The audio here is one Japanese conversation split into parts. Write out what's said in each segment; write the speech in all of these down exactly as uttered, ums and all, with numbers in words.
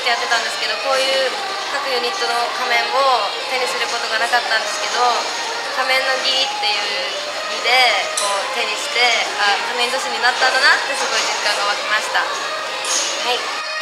してやってたんですけど、こういう各ユニットの仮面を手にすることがなかったんですけど、仮面の儀っていう儀でこう手にして、あ、仮面女子になったんだなってすごい実感が湧きました。はい。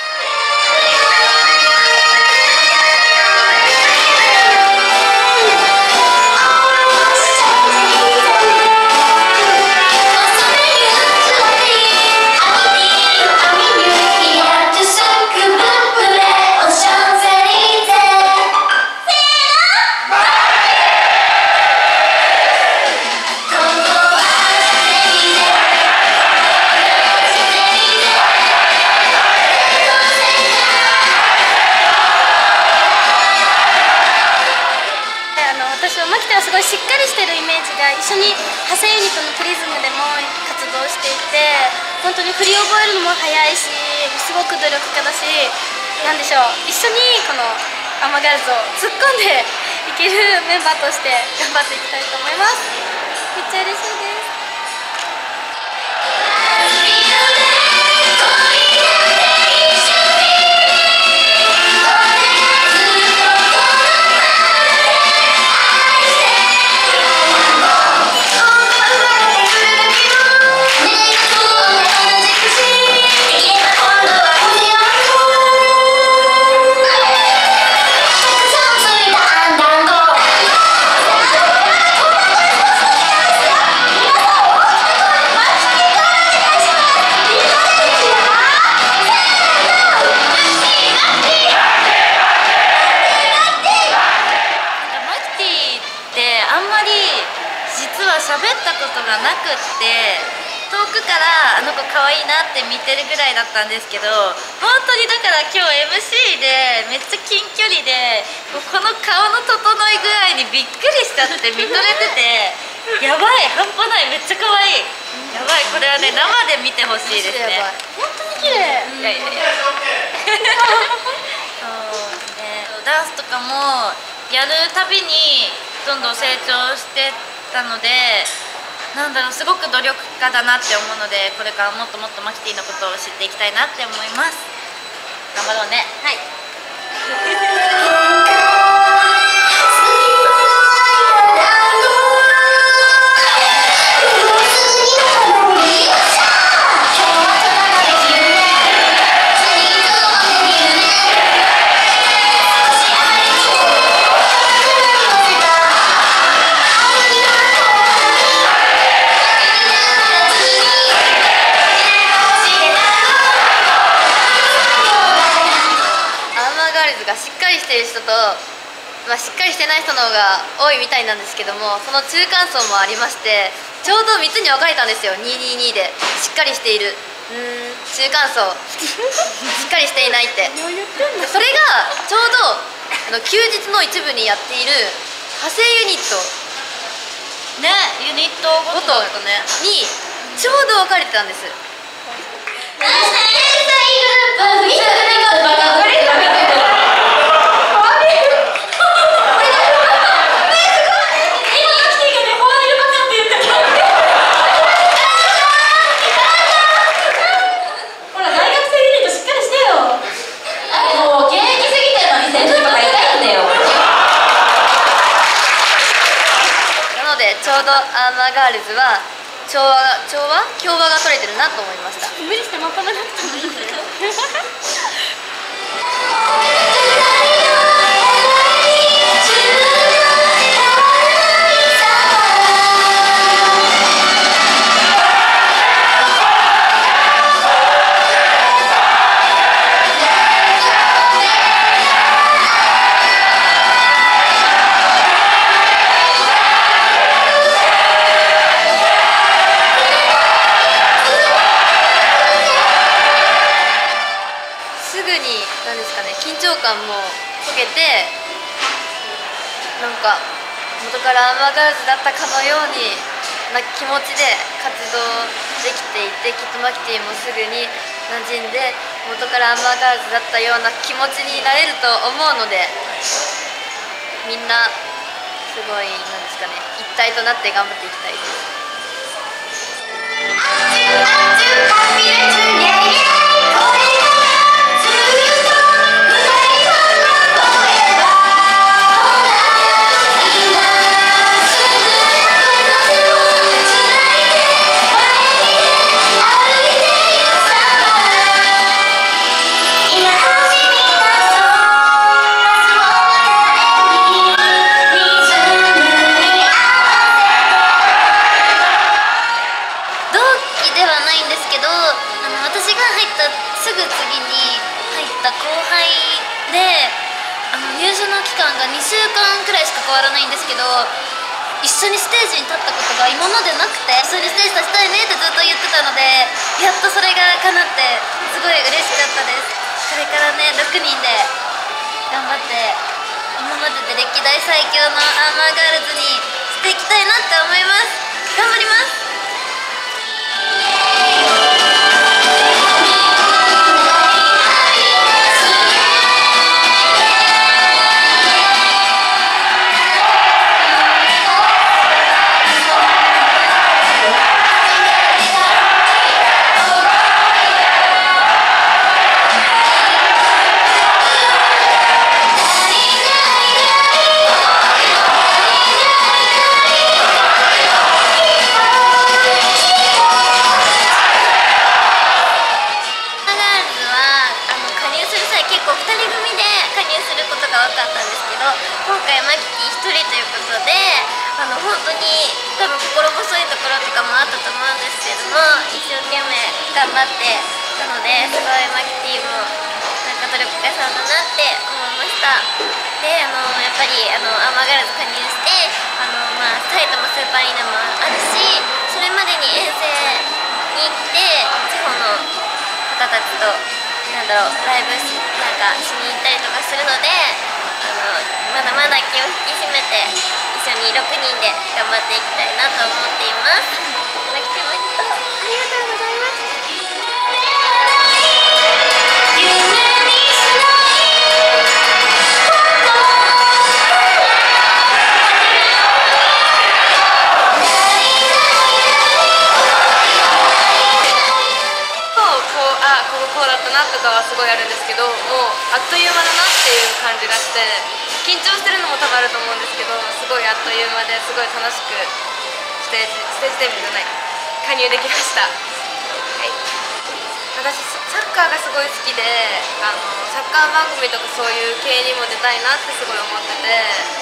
すごいしっかりしてるイメージが、一緒に派生ユニットのプリズムでも活動していて、本当に振り覚えるのも早いし、すごく努力家だし、なんでしょう、一緒にこのアマガールズを突っ込んでいけるメンバーとして頑張っていきたいと思います。めっちゃ嬉しいです。 喋ったことがなくって、遠くからあの子可愛いなって見てるぐらいだったんですけど、本当にだから今日 エムシー でめっちゃ近距離でこの顔の整い具合にびっくりしちゃって見とれててやばい、半端ない、めっちゃ可愛い、やばい、これはね生で見てほしいですね。 本当に綺麗。 いやいやいやそうね、ダンスとかもやるたびにどんどん成長してたので、なんだろう、すごく努力家だなって思うので、これからもっともっとマキティのことを知っていきたいなって思います。頑張ろうね。はい。 がしっかりしてる人と、まあ、しっかりしてない人の方が多いみたいなんですけども、その中間層もありまして、ちょうどみっつに分かれたんですよ。にーにーにーでしっかりしている、うーん、中間層しっかりしていないって。それがちょうどあの休日の一部にやっている派生ユニットね、ユニットごとだとねにちょうど分かれてたんです。ちょうどアーマーガールズは調和が調和調和が取れてるなと思いました。 無理してまとめなくてもいいんだよ。 緊張感も解けて、なんか元からアーマーガールズだったかのようにな気持ちで活動できていて、きっとマキティもすぐに馴染んで元からアーマーガールズだったような気持ちになれると思うので、みんなすごいなんですかね、一体となって頑張っていきたいです。「 ぎに入った後輩で、あの入所の期間がにしゅうかんくらいしか変わらないんですけど、一緒にステージに立ったことが今までなくて、一緒にステージ立ちたいねってずっと言ってたので、やっとそれが叶ってすごい嬉しかったです。これからねろくにんで頑張って、今までで歴代最強のアーマーガールズにしていきたいなって思います。頑張ります。今回マキティひとりということで、あの本当に多分心細いところとかもあったと思うんですけれども、一生懸命頑張ってたので、すごいマキティもなんか努力家さんだなって思いました。で、あのやっぱりあのアーマーガールズ加入して、あの、まあ、埼玉スーパーアリーナもあるし、それまでに遠征に行って地方の方たちとなんだろうライブしなんかしに行ったりとかするので、あのまだまだ気を引き締めて一緒にろくにんで頑張っていきたいなと思っています。マキティマキトありがとうございます。 とかはすごいあるんですけど、もうあっという間だなっていう感じがして、緊張してるのも多分あると思うんですけど、すごいあっという間ですごい楽しくステージステージデビューじゃない加入できました。はい、私サッカーがすごい好きで、あのサッカー番組とかそういう系にも出たいなってすごい思ってて、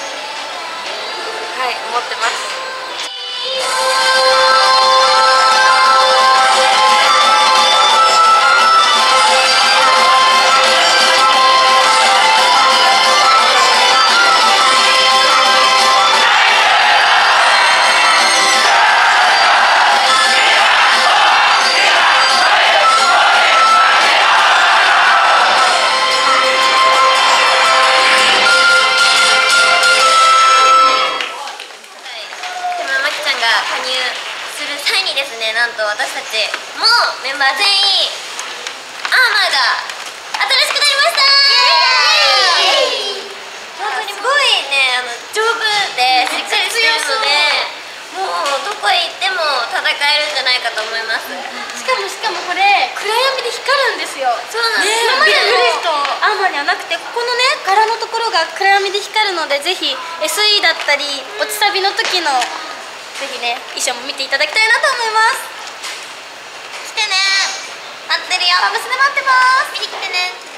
はい思ってます。加入する際にですね、なんと私たちもメンバー全員アーマーが新しくなりました。本当にすごいね、あの丈夫でしっかりしてるので、もうどこへ行っても戦えるんじゃないかと思います。 しかもしかもこれ暗闇で光るんですよ。 そうなんです。 今までのアーマーにはなくて、ここのね柄のところが暗闇で光るので、ぜひ エスイー だったり落ちサビの時のぜひね衣装も見ていただきたいなと思います。 来てね、 待ってるよ。バブスで待ってます。 見に来てね。